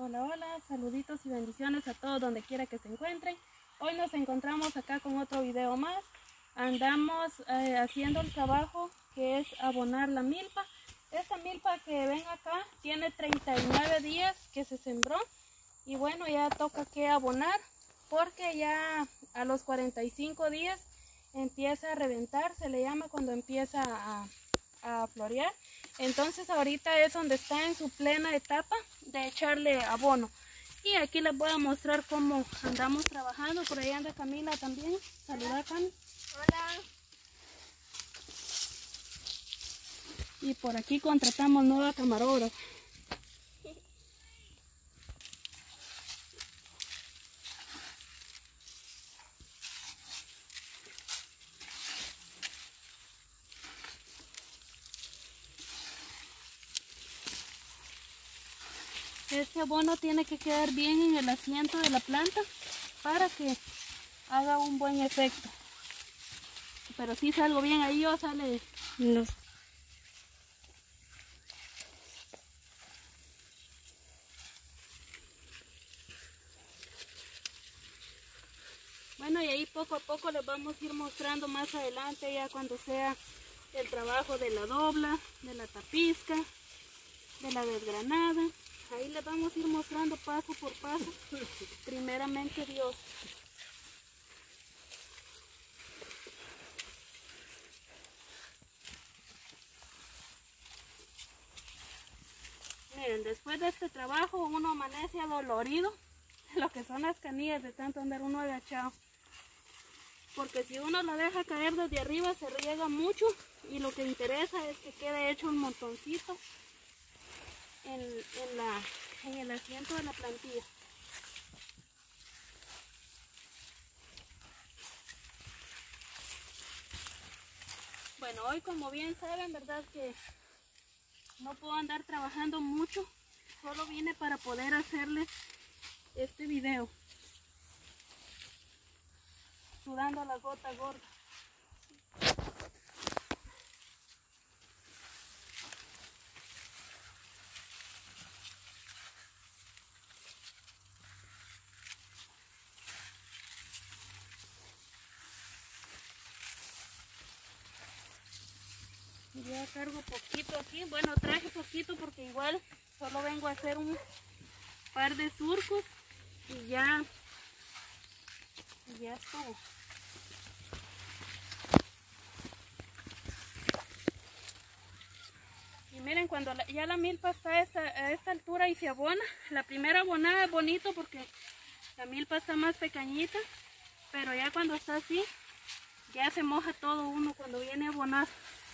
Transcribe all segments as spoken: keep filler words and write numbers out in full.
Hola, hola, saluditos y bendiciones a todos donde quiera que se encuentren. Hoy nos encontramos acá con otro video más. Andamos eh, haciendo el trabajo que es abonar la milpa. Esta milpa que ven acá tiene treinta y nueve días que se sembró. Y bueno, ya toca que abonar porque ya a los cuarenta y cinco días empieza a reventar. Se le llama cuando empieza a, a florear. Entonces ahorita es donde está en su plena etapa de echarle abono. Y aquí les voy a mostrar cómo andamos trabajando. Por ahí anda Camila también. Saluda, Cami. Hola. Y por aquí contratamos nueva camarógrafa. Este abono tiene que quedar bien en el asiento de la planta para que haga un buen efecto. Pero si salgo bien ahí o sale... No. Bueno, y ahí poco a poco les vamos a ir mostrando más adelante, ya cuando sea el trabajo de la dobla, de la tapizca, de la desgranada. Ahí les vamos a ir mostrando paso por paso, primeramente Dios. Miren, después de este trabajo uno amanece adolorido, lo que son las canillas de tanto andar uno agachado. Porque si uno lo deja caer desde arriba se riega mucho y lo que interesa es que quede hecho un montoncito en, en, la, en el asiento de la plantilla. Bueno, hoy como bien saben, verdad que no puedo andar trabajando mucho, solo vine para poder hacerles este video. Sudando la gota gorda. Ya cargo poquito aquí, bueno, traje poquito porque igual solo vengo a hacer un par de surcos y ya, y ya estuvo. Y miren, cuando la, ya la milpa está a esta, a esta altura y se abona, la primera abonada es bonito porque la milpa está más pequeñita, pero ya cuando está así, ya se moja todo uno cuando viene a abonar.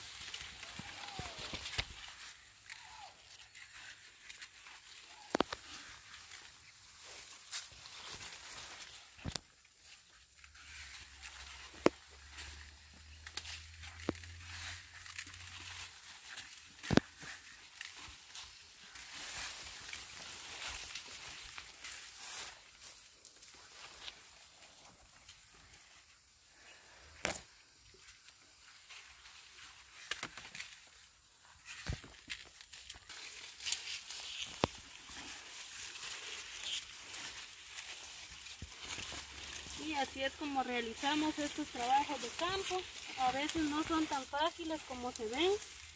Y así es como realizamos estos trabajos de campo. A veces no son tan fáciles como se ven,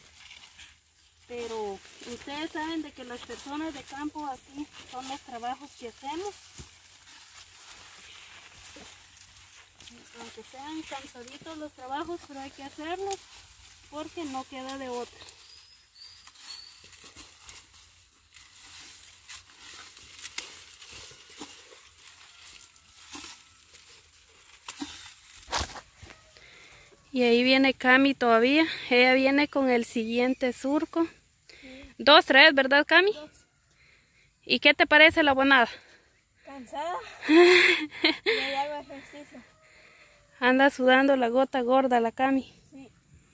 pero ustedes saben de que las personas de campo así son los trabajos que hacemos. Aunque sean cansaditos los trabajos, pero hay que hacerlos porque no queda de otra. Y ahí viene Cami todavía. Ella viene con el siguiente surco. Sí. Dos, tres, ¿verdad, Cami? Dos. ¿Y qué te parece la abonada? Cansada. Ya hago ejercicio. Anda sudando la gota gorda la Cami. Sí.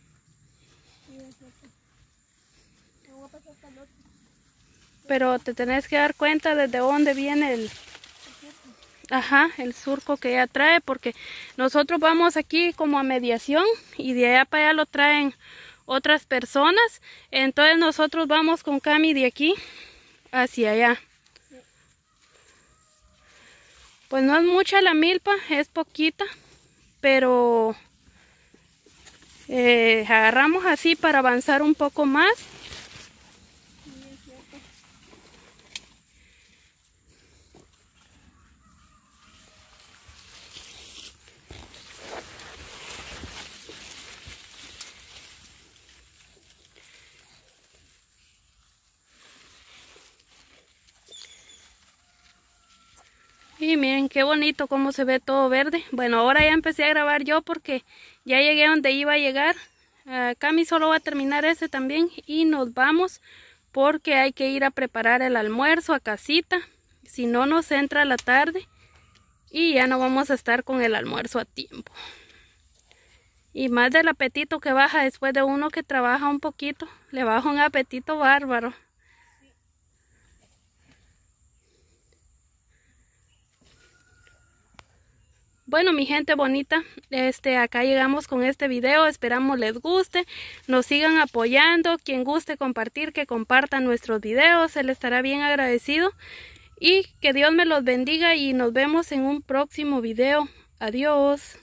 Me voy a pasar hasta el otro. Pero te tenés que dar cuenta desde dónde viene el... Ajá, el surco que ella trae, porque nosotros vamos aquí como a mediación y de allá para allá lo traen otras personas. Entonces nosotros vamos con Cami de aquí hacia allá. Sí. Pues no es mucha la milpa, es poquita, pero eh, agarramos así para avanzar un poco más. Y miren qué bonito cómo se ve todo verde. Bueno, ahora ya empecé a grabar yo porque ya llegué donde iba a llegar. Uh, Cami solo va a terminar ese también y nos vamos porque hay que ir a preparar el almuerzo a casita. Si no nos entra la tarde y ya no vamos a estar con el almuerzo a tiempo. Y más del apetito que baja después de uno que trabaja un poquito. Le baja un apetito bárbaro. Bueno, mi gente bonita, este, acá llegamos con este video, esperamos les guste, nos sigan apoyando, quien guste compartir, que compartan nuestros videos, él estará bien agradecido y que Dios me los bendiga y nos vemos en un próximo video. Adiós.